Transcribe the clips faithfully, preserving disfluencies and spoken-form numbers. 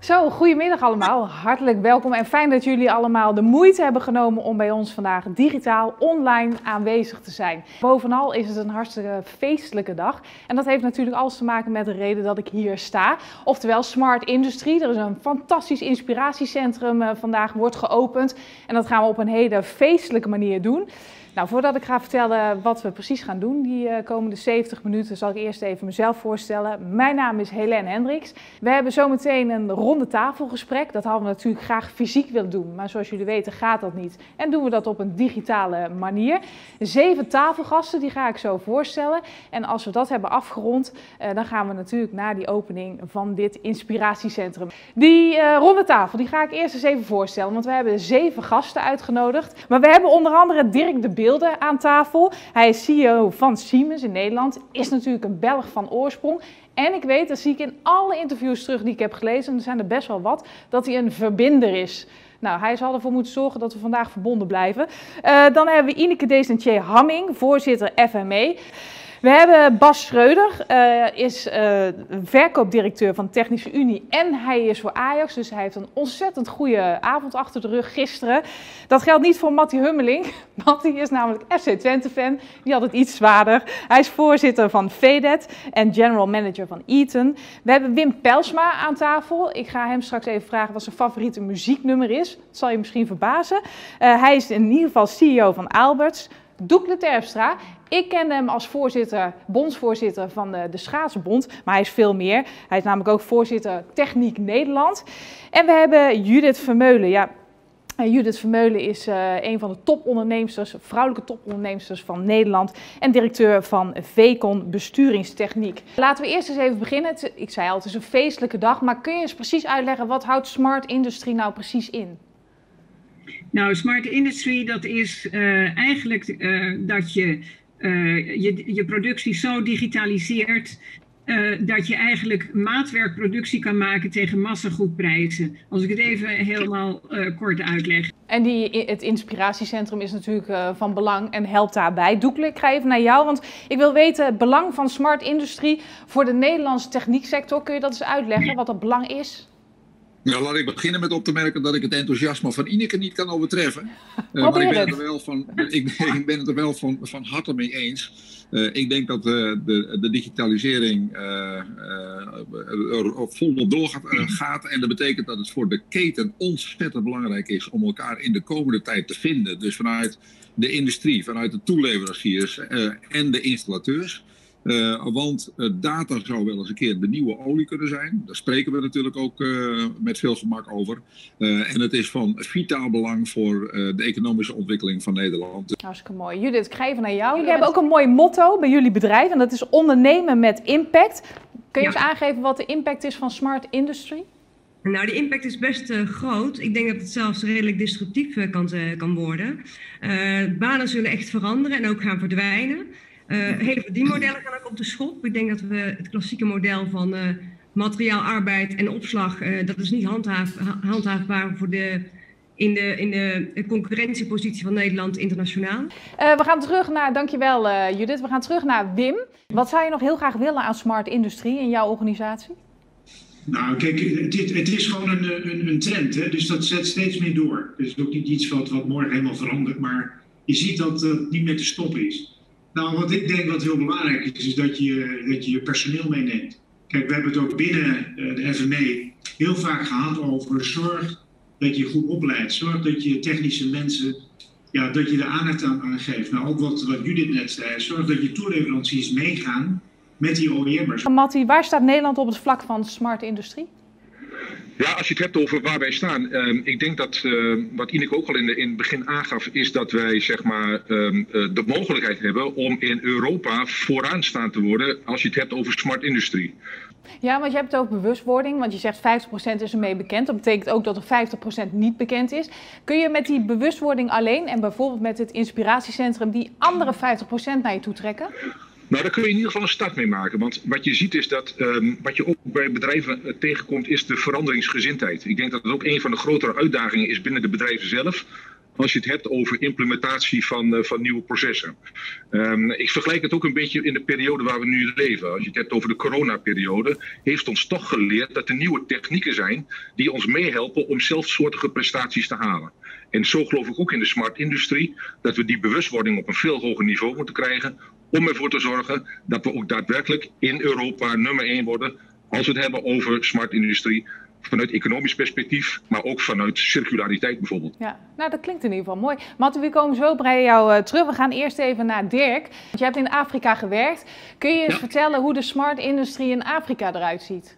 Zo, goedemiddag allemaal. Hartelijk welkom en fijn dat jullie allemaal de moeite hebben genomen om bij ons vandaag digitaal online aanwezig te zijn. Bovenal is het een hartstikke feestelijke dag en dat heeft natuurlijk alles te maken met de reden dat ik hier sta. Oftewel Smart Industry. Er is een fantastisch inspiratiecentrum uh, vandaag wordt geopend en dat gaan we op een hele feestelijke manier doen. Nou, voordat ik ga vertellen wat we precies gaan doen die uh, komende zeventig minuten, zal ik eerst even mezelf voorstellen. Mijn naam is Helene Hendricks. We hebben zometeen een ronde tafelgesprek. Dat hadden we natuurlijk graag fysiek willen doen, maar zoals jullie weten gaat dat niet. En doen we dat op een digitale manier. Zeven tafelgasten, die ga ik zo voorstellen. En als we dat hebben afgerond, uh, dan gaan we natuurlijk naar die opening van dit inspiratiecentrum. Die uh, ronde tafel, die ga ik eerst eens even voorstellen, want we hebben zeven gasten uitgenodigd. Maar we hebben onder andere Dirk de Beelden aan tafel. Hij is C E O van Siemens in Nederland, is natuurlijk een Belg van oorsprong. En ik weet, dat zie ik in alle interviews terug die ik heb gelezen, en er zijn er best wel wat, dat hij een verbinder is. Nou, hij zal ervoor moeten zorgen dat we vandaag verbonden blijven. Uh, dan hebben we Ineke Desentier Hamming, voorzitter F M E. We hebben Bas Schreuder, uh, is uh, verkoopdirecteur van Technische Unie en hij is voor Ajax. Dus hij heeft een ontzettend goede avond achter de rug gisteren. Dat geldt niet voor Mattie Hummeling. Mattie is namelijk F C Twente fan, die had het iets zwaarder. Hij is voorzitter van V D E T en general manager van Eaton. We hebben Wim Pelsma aan tafel. Ik ga hem straks even vragen wat zijn favoriete muzieknummer is. Dat zal je misschien verbazen. Uh, hij is in ieder geval C E O van Aalberts. Doekle Terpstra. Ik ken hem als voorzitter, bondsvoorzitter van de, de Schaatsbond, maar hij is veel meer. Hij is namelijk ook voorzitter Techniek Nederland. En we hebben Judith Vermeulen. Ja, Judith Vermeulen is uh, een van de topondernemsters, vrouwelijke topondernemsters van Nederland en directeur van Vecon Besturingstechniek. Laten we eerst eens even beginnen. Het, ik zei al, het is een feestelijke dag, maar kun je eens precies uitleggen wat houdt Smart Industry nou precies in? Nou, Smart Industry, dat is uh, eigenlijk uh, dat je, uh, je je productie zo digitaliseert uh, dat je eigenlijk maatwerkproductie kan maken tegen massagoedprijzen. Als ik het even helemaal uh, kort uitleg. En die, het inspiratiecentrum is natuurlijk uh, van belang en helpt daarbij. Doekle, ik ga even naar jou, want ik wil weten het belang van Smart Industry voor de Nederlandse technieksector. Kun je dat eens uitleggen, wat dat belang is? Nou, laat ik beginnen met op te merken dat ik het enthousiasme van Ineke niet kan overtreffen. Uh, maar ik ben, het er wel van, ik, ik ben het er wel van, van harte mee eens. Uh, ik denk dat uh, de, de digitalisering uh, uh, er volop doorgaat. Uh, gaat, en dat betekent dat het voor de keten ontzettend belangrijk is om elkaar in de komende tijd te vinden. Dus vanuit de industrie, vanuit de toeleveranciers uh, en de installateurs. Uh, want uh, data zou wel eens een keer de nieuwe olie kunnen zijn. Daar spreken we natuurlijk ook uh, met veel gemak over. Uh, en het is van vitaal belang voor uh, de economische ontwikkeling van Nederland. Hartstikke mooi. Judith, ik ga even naar jou. Jullie hebben ook een mooi motto bij jullie bedrijf en dat is ondernemen met impact. Kun je ja. eens aangeven wat de impact is van Smart Industry? Nou, de impact is best uh, groot. Ik denk dat het zelfs redelijk disruptief uh, kan, uh, kan worden. Uh, banen zullen echt veranderen en ook gaan verdwijnen. Uh, hele verdienmodellen gaan ook op de schop. Ik denk dat we het klassieke model van uh, materiaal, arbeid en opslag, uh, dat is niet handhaaf, handhaafbaar voor de, in, de, in de concurrentiepositie van Nederland internationaal. Uh, we gaan terug naar, dankjewel uh, Judith, we gaan terug naar Wim. Wat zou je nog heel graag willen aan Smart Industry in jouw organisatie? Nou, kijk, het, het is gewoon een, een, een trend, hè? Dus dat zet steeds meer door. Het is ook niet iets wat, wat morgen helemaal verandert, maar je ziet dat het niet meer te stoppen is. Nou, wat ik denk wat heel belangrijk is, is dat je dat je, je personeel meeneemt. Kijk, we hebben het ook binnen de F M E heel vaak gehad over zorg dat je goed opleidt. Zorg dat je technische mensen, ja, dat je de aandacht aan, aan geeft. Nou, ook wat, wat Judith net zei, zorg dat je toeleveranciers meegaan met die O E M'ers. Mattie, waar staat Nederland op het vlak van Smart Industrie? Ja, als je het hebt over waar wij staan. Uh, ik denk dat, uh, wat Ineke ook al in, de, in het begin aangaf, is dat wij zeg maar, um, uh, de mogelijkheid hebben om in Europa vooraanstaand te worden als je het hebt over smart industrie. Ja, want je hebt het over bewustwording, want je zegt vijftig procent is ermee bekend. Dat betekent ook dat er vijftig procent niet bekend is. Kun je met die bewustwording alleen en bijvoorbeeld met het inspiratiecentrum die andere vijftig procent naar je toe trekken? Nou, daar kun je in ieder geval een start mee maken. Want wat je ziet is dat, um, wat je ook bij bedrijven uh, tegenkomt, is de veranderingsgezindheid. Ik denk dat het ook een van de grotere uitdagingen is binnen de bedrijven zelf. als je het hebt over implementatie van, uh, van nieuwe processen. Um, ik vergelijk het ook een beetje in de periode waar we nu leven. Als je het hebt over de coronaperiode, heeft ons toch geleerd dat er nieuwe technieken zijn die ons meehelpen om zelfsoortige prestaties te halen. En zo geloof ik ook in de smart industrie, dat we die bewustwording op een veel hoger niveau moeten krijgen om ervoor te zorgen dat we ook daadwerkelijk in Europa nummer één worden als we het hebben over smart industrie. Vanuit economisch perspectief, maar ook vanuit circulariteit bijvoorbeeld. Ja, nou dat klinkt in ieder geval mooi. Matthew, we komen zo bij jou uh, terug. We gaan eerst even naar Dirk. Want je hebt in Afrika gewerkt. Kun je eens ja. vertellen hoe de smart industrie in Afrika eruit ziet?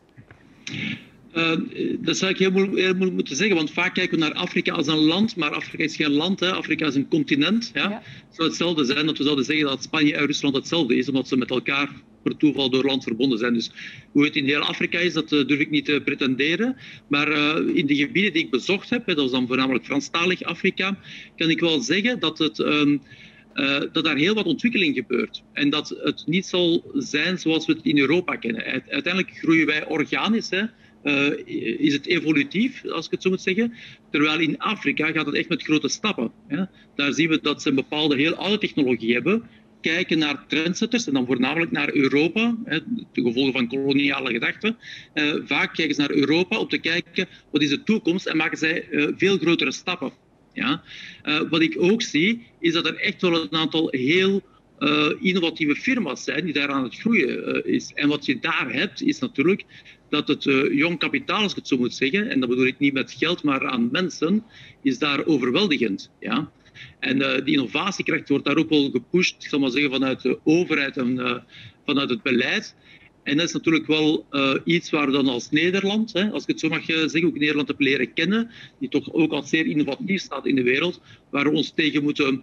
Uh, dat zou ik heel moeilijk, heel moeilijk moeten zeggen, want vaak kijken we naar Afrika als een land, maar Afrika is geen land, hè. Afrika is een continent. Ja? Ja. Het zou hetzelfde zijn dat we zouden zeggen dat Spanje en Rusland hetzelfde is, omdat ze met elkaar per toeval door land verbonden zijn. Dus hoe het in heel Afrika is, dat uh, durf ik niet te pretenderen. Maar uh, in de gebieden die ik bezocht heb, hè, dat is dan voornamelijk Franstalig Afrika, kan ik wel zeggen dat het... Um, Uh, dat daar heel wat ontwikkeling gebeurt. En dat het niet zal zijn zoals we het in Europa kennen. Uiteindelijk groeien wij organisch. Hè. Uh, is het evolutief, als ik het zo moet zeggen. Terwijl in Afrika gaat het echt met grote stappen. Hè. Daar zien we dat ze een bepaalde heel oude technologie hebben. Kijken naar trendsetters en dan voornamelijk naar Europa. Hè, de gevolgen van koloniale gedachten. Uh, vaak kijken ze naar Europa om te kijken wat is de toekomst en maken zij uh, veel grotere stappen. Ja. Uh, wat ik ook zie, is dat er echt wel een aantal heel uh, innovatieve firma's zijn die daar aan het groeien uh, is. En wat je daar hebt, is natuurlijk dat het uh, jong kapitaal, als ik het zo moet zeggen, en dat bedoel ik niet met geld, maar aan mensen, is daar overweldigend. Ja. En uh, die innovatiekracht wordt daar ook wel gepusht, ik zal maar zeggen, vanuit de overheid en uh, vanuit het beleid. En dat is natuurlijk wel uh, iets waar we dan als Nederland, hè, als ik het zo mag zeggen, ook Nederland heb leren kennen, die toch ook al zeer innovatief staat in de wereld, waar we ons tegen moeten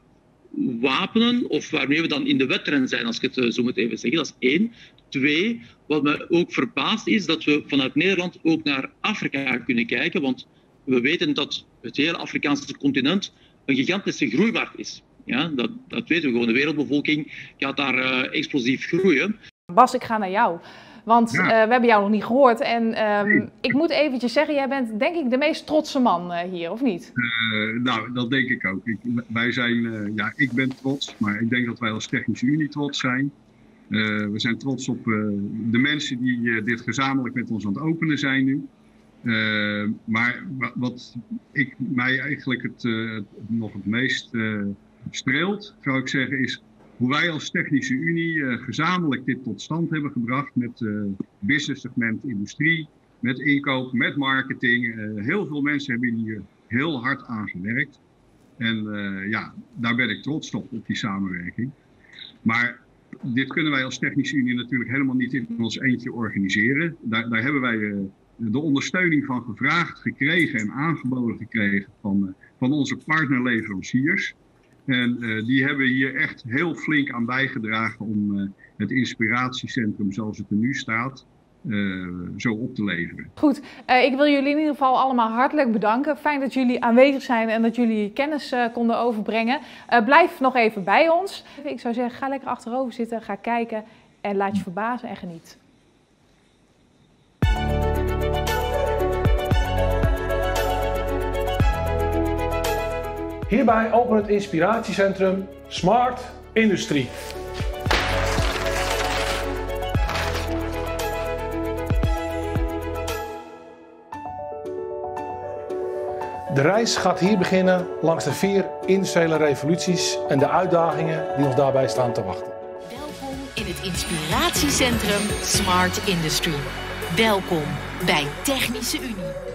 wapenen of waarmee we dan in de wedren zijn, als ik het uh, zo moet even zeggen. Dat is één. Twee, wat me ook verbaast is dat we vanuit Nederland ook naar Afrika kunnen kijken, want we weten dat het hele Afrikaanse continent een gigantische groeimarkt is. Ja, dat, dat weten we gewoon. De wereldbevolking gaat daar uh, explosief groeien. Bas, ik ga naar jou. Want ja. uh, we hebben jou nog niet gehoord. En um, ik moet eventjes zeggen, jij bent denk ik de meest trotse man uh, hier, of niet? Uh, nou, dat denk ik ook. Ik, wij zijn, uh, ja, ik ben trots, maar ik denk dat wij als Technische Unie trots zijn. Uh, we zijn trots op uh, de mensen die uh, dit gezamenlijk met ons aan het openen zijn nu. Uh, maar wat ik, mij eigenlijk het, uh, nog het meest uh, streelt, zou ik zeggen, is hoe wij als Technische Unie uh, gezamenlijk dit tot stand hebben gebracht met uh, business segment, industrie, met inkoop, met marketing. Uh, heel veel mensen hebben hier heel hard aan gewerkt. En uh, ja, daar ben ik trots op, op die samenwerking. Maar dit kunnen wij als Technische Unie natuurlijk helemaal niet in ons eentje organiseren. Daar, daar hebben wij uh, de ondersteuning van gevraagd, gekregen en aangeboden gekregen van, uh, van onze partnerleveranciers. En uh, die hebben hier echt heel flink aan bijgedragen om uh, het inspiratiecentrum zoals het er nu staat, uh, zo op te leveren. Goed, uh, ik wil jullie in ieder geval allemaal hartelijk bedanken. Fijn dat jullie aanwezig zijn en dat jullie kennis uh, konden overbrengen. Uh, blijf nog even bij ons. Ik zou zeggen, ga lekker achterover zitten, ga kijken en laat je verbazen en geniet. Hierbij opent het inspiratiecentrum Smart Industrie. De reis gaat hier beginnen langs de vier industriële revoluties en de uitdagingen die ons daarbij staan te wachten. Welkom in het inspiratiecentrum Smart Industry. Welkom bij Technische Unie.